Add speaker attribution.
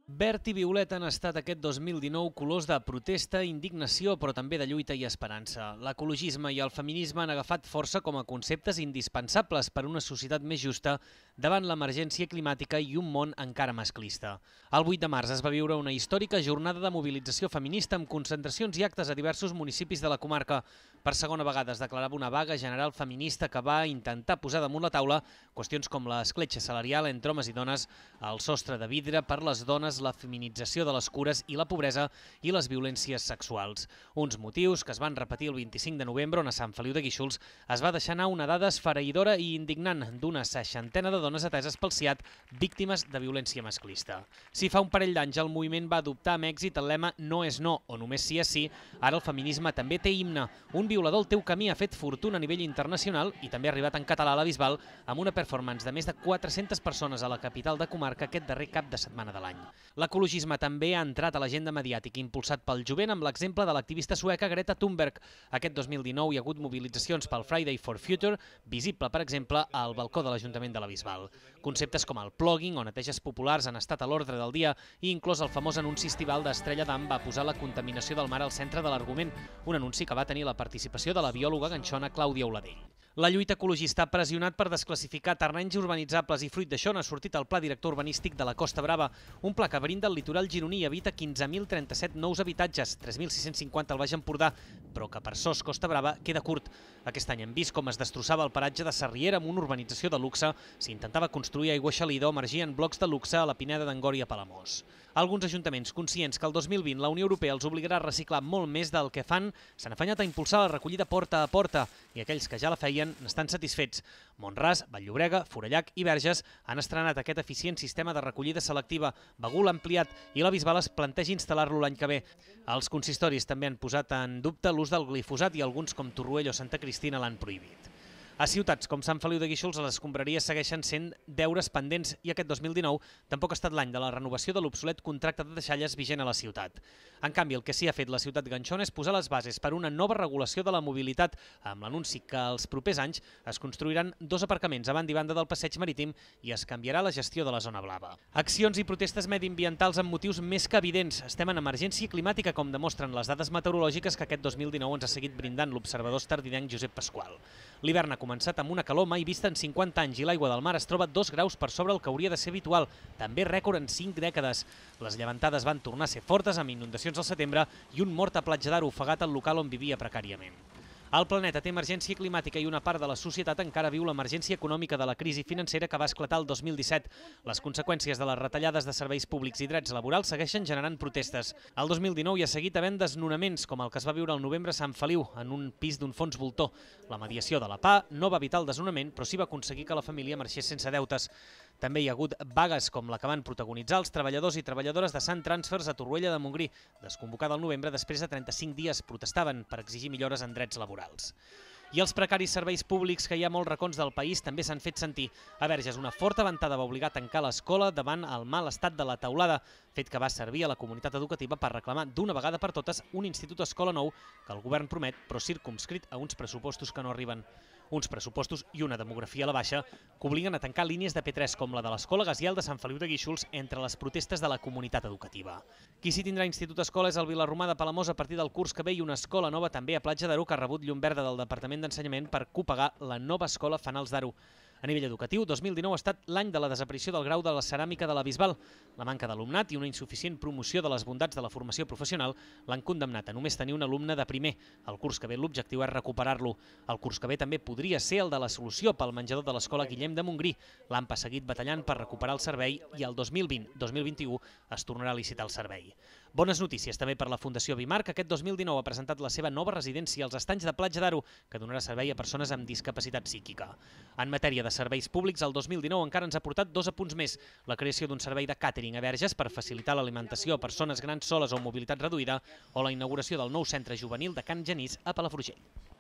Speaker 1: Verd i violeta han estat aquest 2019 colors de protesta, indignació, però també de lluita i esperança. L'ecologisme i el feminisme han agafat força com a conceptes indispensables per a una societat més justa davant l'emergència climàtica i un món encara masclista. El 8 de març es va viure una històrica jornada de mobilització feminista amb concentracions i actes a diversos municipis de la comarca. Per segona vegada es declarava una vaga general feminista que va intentar posar damunt la taula qüestions com l'escletxa salarial entre homes i dones, el sostre de vidre per les dones, la feminització de les cures i la pobresa i les violències sexuals. Uns motius que es van repetir el 25 de novembre on a Sant Feliu de Guíxols es va deixar anar una dada esfereïdora i indignant d'una 60ena de dones ateses pel SIAD víctimes de violència masclista. Si fa un parell d'anys el moviment va adoptar amb èxit el lema "no és no" o "només sí és sí", ara el feminisme també té himne. Un violador al teu camí ha fet fortuna a nivell internacional i també ha arribat en català a la Bisbal amb una performance de més de 400 persones a la capital de comarca aquest darrer cap de setmana de l'any. L'ecologisme també ha entrat a l'agenda mediàtica impulsat pel jovent amb l'exemple de l'activista sueca Greta Thunberg. Aquest 2019 hi ha hagut mobilitzacions pel Friday for Future, visible, per exemple, al balcó de l'Ajuntament de la Bisbal. Conceptes com el plogging o neteges populars han estat a l'ordre del dia i inclòs el famós anunci estival d'Estrella Damm va posar la contaminació del mar al centre de l'argument, un anunci que va tenir la participació de la biòloga ganxona Clàudia Oladell. La lluita ecologista ha pressionat per desclassificar terrenys urbanitzables i fruit d'això n'ha sortit el Pla Director Urbanístic de la Costa Brava, un pla que brinda el litoral gironí i evita 15.037 nous habitatges, 3.650 al Baix Empordà, però que per SOS Costa Brava queda curt. Aquest any hem vist com es destrossava el paratge de Sarriera amb una urbanització de luxe, s'intentava construir aigua xalida o emergien blocs de luxe a la Pineda d'Angòria a Palamós. Alguns ajuntaments, conscients que el 2020 la Unió Europea els obligarà a reciclar molt més del que fan, s'han afanyat a impulsar la recollida porta a porta i aquells que ja la feien n'estan satisfets. Mont-ras, Vall-llobrega, Forallac i Verges han estrenat aquest eficient sistema de recollida selectiva. Begur l'ha ampliat i la Bisbal es planteja instal·lar-lo l'any que ve. Els consistoris també han posat en dubte l'ús del glifosat i alguns com Torroella o Santa Cristina l'han prohibit. A ciutats com Sant Feliu de Guíxols les escombraries segueixen sent deures pendents i aquest 2019 tampoc ha estat l'any de la renovació de l'obsolet contracte de deixalles vigent a la ciutat. En canvi, el que sí ha fet la ciutat ganxona és posar les bases per una nova regulació de la mobilitat amb l'anunci que els propers anys es construiran 2 aparcaments a banda i banda del passeig marítim i es canviarà la gestió de la zona blava. Accions i protestes mediambientals amb motius més que evidents. Estem en emergència climàtica, com demostren les dades meteorològiques que aquest 2019 ens ha seguit brindant l'observador estardinenc Josep Pasqual. L'hivern ha començat amb una calor mai vista en 50 anys i l'aigua del mar es troba 2 graus per sobre el que hauria de ser habitual, també rècord en 5 dècades. Les llevantades van tornar a ser fortes amb inundacions al setembre i un mort a Platja d'Aro ofegat al local on vivia precàriament. El planeta té emergència climàtica i una part de la societat encara viu l'emergència econòmica de la crisi financera que va esclatar el 2017. Les conseqüències de les retallades de serveis públics i drets laborals segueixen generant protestes. El 2019 hi ha seguit havent desnonaments, com el que es va viure al novembre a Sant Feliu, en un pis d'un fons voltor. La mediació de la PA no va evitar el desnonament, però sí va aconseguir que la família marxés sense deutes. També hi ha hagut vagues com la que van protagonitzar els treballadors i treballadores de Sant Transfers a Torroella de Montgrí, desconvocada al novembre després de 35 dies protestaven per exigir millores en drets laborals. I els precaris serveis públics que hi ha a molts racons del país també s'han fet sentir. A Verges, una forta ventada va obligar a tancar l'escola davant el mal estat de la teulada, fet que va servir a la comunitat educativa per reclamar d'una vegada per totes un institut escola nou que el govern promet, però circumscrit a uns pressupostos que no arriben. Uns pressupostos i una demografia a la baixa que obliguen a tancar línies de P3 com la de l'Escola Gaziel de Sant Feliu de Guíxols entre les protestes de la comunitat educativa. Qui sí tindrà institut escola és el Vilarromà de Palamós a partir del curs que ve i una escola nova també a Platja d'Aro que ha rebut llum verda del Departament d'Ensenyament per copegar la nova escola Fanals d'Aro. A nivell educatiu, 2019 ha estat l'any de la desaparició del grau de la ceràmica de la Bisbal. La manca d'alumnat i una insuficient promoció de les bondats de la formació professional l'han condemnat a només tenir un alumne de primer. El curs que ve l'objectiu és recuperar-lo. El curs que ve també podria ser el de la solució pel menjador de l'Escola Guillem de Montgrí. L'AMPA ha seguit batallant per recuperar el servei i el 2020-2021 es tornarà a licitar el servei. Bones notícies també per la Fundació Bimar, que aquest 2019 ha presentat la seva nova residència als estanys de Platja d'Aro, que donarà servei a persones amb discapacitat psíquica. En matèria de serveis públics, el 2019 encara ens ha portat 2 apunts més. La creació d'un servei de càtering a Verges per facilitar l'alimentació a persones grans soles o amb mobilitat reduïda o la inauguració del nou centre juvenil de Can Genís a Palafrugell.